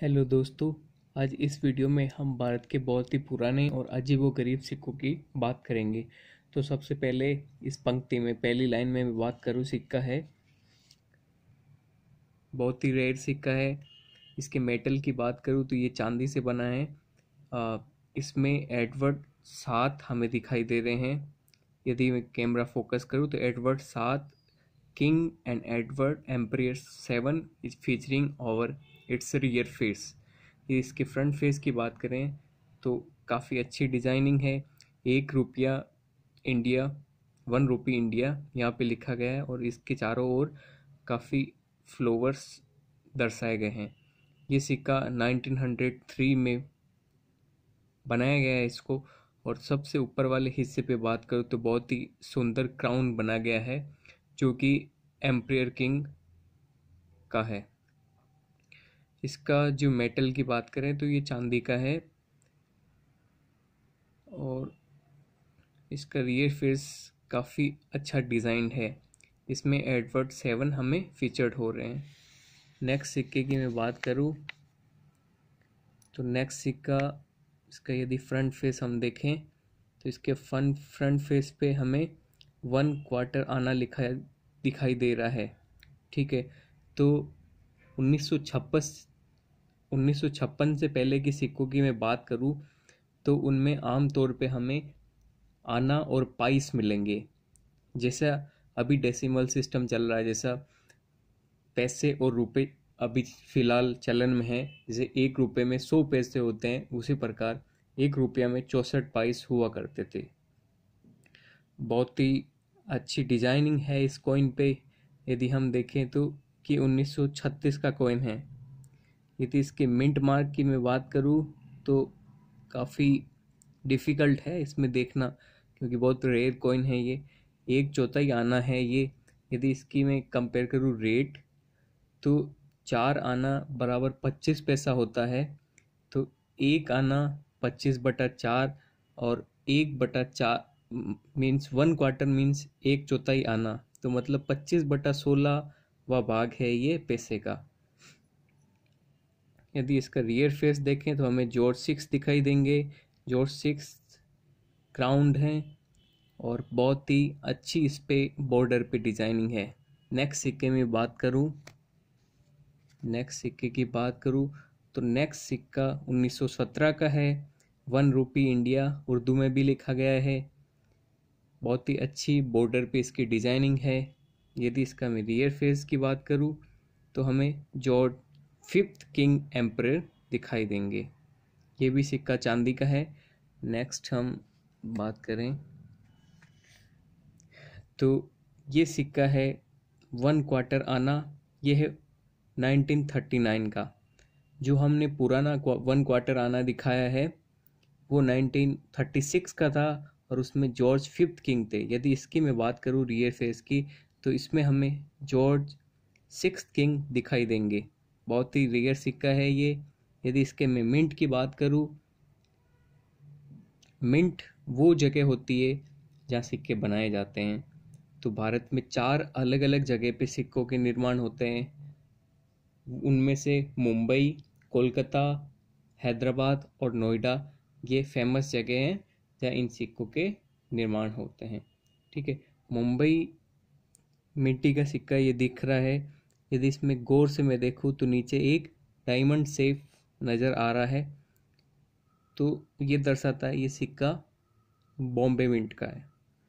Hello दोस्तों। आज इस वीडियो में हम भारत के बहुत ही पुराने और अजीबोगरीब सिक्कों की बात करेंगे। तो सबसे पहले इस पंक्ति में पहली लाइन में मैं बात करूँ, सिक्का है, बहुत ही रेयर सिक्का है। इसके मेटल की बात करूँ तो ये चांदी से बना है। इसमें एडवर्ड 7 हमें दिखाई दे रहे हैं। यदि मैं कैमरा फोकस करूँ तो Edward 7 king and Edward emperor 7 is featuring over its rear face. ये इसके फ्रंट फेस की बात करें तो काफ़ी अच्छी डिज़ाइनिंग है। 1 रुपया इंडिया, 1 रुपी इंडिया यहाँ पे लिखा गया है और इसके चारों ओर काफ़ी फ्लावर्स दर्शाए गए हैं। ये सिक्का 1903 में बनाया गया है इसको। और सबसे ऊपर वाले हिस्से पे बात करूँ तो बहुत ही सुंदर क्राउन बना गया है जो कि एम्परर किंग का है। इसका जो मेटल की बात करें तो ये चांदी का है और इसका रियर फेस काफ़ी अच्छा डिज़ाइन है। इसमें एडवर्ड 7 हमें फीचर्ड हो रहे हैं। नेक्स्ट सिक्के की मैं बात करूँ तो नेक्स्ट सिक्का, इसका यदि फ्रंट फेस हम देखें तो इसके फ्रंट फेस पे हमें 1/4 आना लिखा दिखाई दे रहा है। ठीक है, तो 1956 से पहले की सिक्कों की मैं बात करूं तो उनमें आम तौर पे हमें आना और पाइस मिलेंगे। जैसा अभी डेसिमल सिस्टम चल रहा है, जैसा पैसे और रुपए अभी फिलहाल चलन में है, जैसे 1 रुपये में 100 पैसे होते हैं, उसी प्रकार 1 रुपया में 64 पाइस हुआ करते थे। बहुत ही अच्छी डिजाइनिंग है इस कॉइन पे। यदि हम देखें तो कि 1936 का कॉइन है। यदि इसके मिंट मार्क की मैं बात करूँ तो काफ़ी डिफ़िकल्ट है इसमें देखना, क्योंकि बहुत रेयर कॉइन है ये। 1/4 आना है ये। यदि इसकी मैं कंपेयर करूँ रेट तो 4 आना बराबर 25 पैसा होता है। तो 1 आना 25/4 और 1/4 मीन्स 1/4 मीन्स 1/4 आना, तो मतलब 25/16 भाग है ये पैसे का। यदि इसका रियर फेस देखें तो हमें जॉर्ज 6 दिखाई देंगे। जॉर्ज 6 क्राउंड हैं और बहुत ही अच्छी इस पे बॉर्डर पे डिजाइनिंग है। नेक्स्ट सिक्के में बात करूं तो नेक्स्ट सिक्का 1917 का है। 1 रुपी इंडिया उर्दू में भी लिखा गया है। बहुत ही अच्छी बॉर्डर पे इसकी डिजाइनिंग है। यदि इसका मैं रियर फेस की बात करूं तो हमें जॉर्ज 5th किंग एम्परर दिखाई देंगे। ये भी सिक्का चांदी का है। नेक्स्ट हम बात करें तो ये सिक्का है 1/4 आना। ये है 1939 का। जो हमने पुराना 1/4 आना दिखाया है वो 1936 का था और उसमें जॉर्ज 5th किंग थे। यदि इसकी मैं बात करूँ रियर फेस की तो इसमें हमें जॉर्ज 6th किंग दिखाई देंगे। बहुत ही रेयर सिक्का है ये। यदि इसके मैं मिंट की बात करूँ, मिंट वो जगह होती है जहाँ सिक्के बनाए जाते हैं। तो भारत में 4 अलग अलग जगह पे सिक्कों के निर्माण होते हैं। उनमें से मुंबई, कोलकाता, हैदराबाद और नोएडा ये फेमस जगह हैं जहाँ इन सिक्कों के निर्माण होते हैं। ठीक है, मुंबई मिट्टी का सिक्का ये दिख रहा है। यदि इसमें गौर से मैं देखूँ तो नीचे एक डायमंड शेप नज़र आ रहा है, तो ये दर्शाता है ये सिक्का बॉम्बे मिंट का है।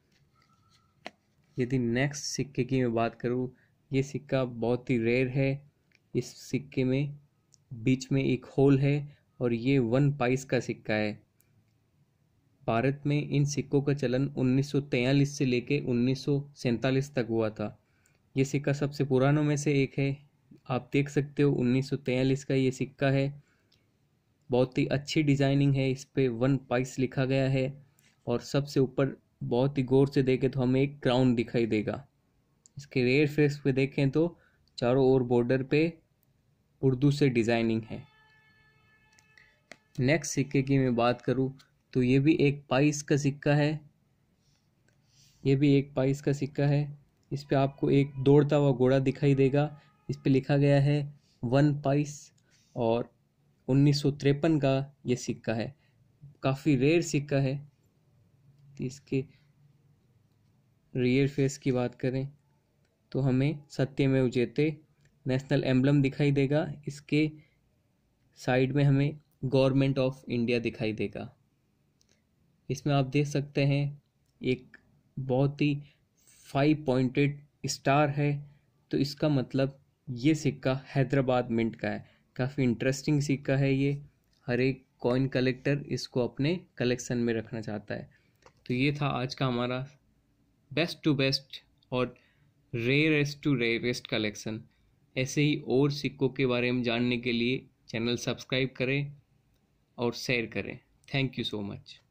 यदि नेक्स्ट सिक्के की मैं बात करूँ, ये सिक्का बहुत ही रेयर है। इस सिक्के में बीच में एक होल है और ये 1 पाइस का सिक्का है। भारत में इन सिक्कों का चलन 1943 से लेके 1947 तक हुआ था। ये सिक्का सबसे पुरानों में से एक है। आप देख सकते हो 1943 का ये सिक्का है। बहुत ही अच्छी डिजाइनिंग है, इस पे 1 पाइस लिखा गया है और सबसे ऊपर बहुत ही गौर से देखें तो हमें एक क्राउन दिखाई देगा। इसके रेयर फेस पे देखें तो चारों ओर बॉर्डर पे उर्दू से डिजाइनिंग है। नेक्स्ट सिक्के की मैं बात करूं तो ये भी एक पाइस का सिक्का है। इस पे आपको एक दौड़ता हुआ घोड़ा दिखाई देगा। इस पे लिखा गया है 1 पाइस और 1953 का ये सिक्का है, काफ़ी रेयर सिक्का है। इसके रियर फेस की बात करें तो हमें सत्यमेव जयते नेशनल एम्बलम दिखाई देगा, इसके साइड में हमें गवर्नमेंट ऑफ इंडिया दिखाई देगा। इसमें आप देख सकते हैं एक बहुत ही 5 पॉइंटेड स्टार है, तो इसका मतलब ये सिक्का हैदराबाद मिंट का है। काफ़ी इंटरेस्टिंग सिक्का है ये, हर एक कॉइन कलेक्टर इसको अपने कलेक्शन में रखना चाहता है। तो ये था आज का हमारा बेस्ट टू बेस्ट और रेयरेस्ट टू रेयरेस्ट कलेक्शन। ऐसे ही और सिक्कों के बारे में जानने के लिए चैनल सब्सक्राइब करें और शेयर करें। Thank you so much.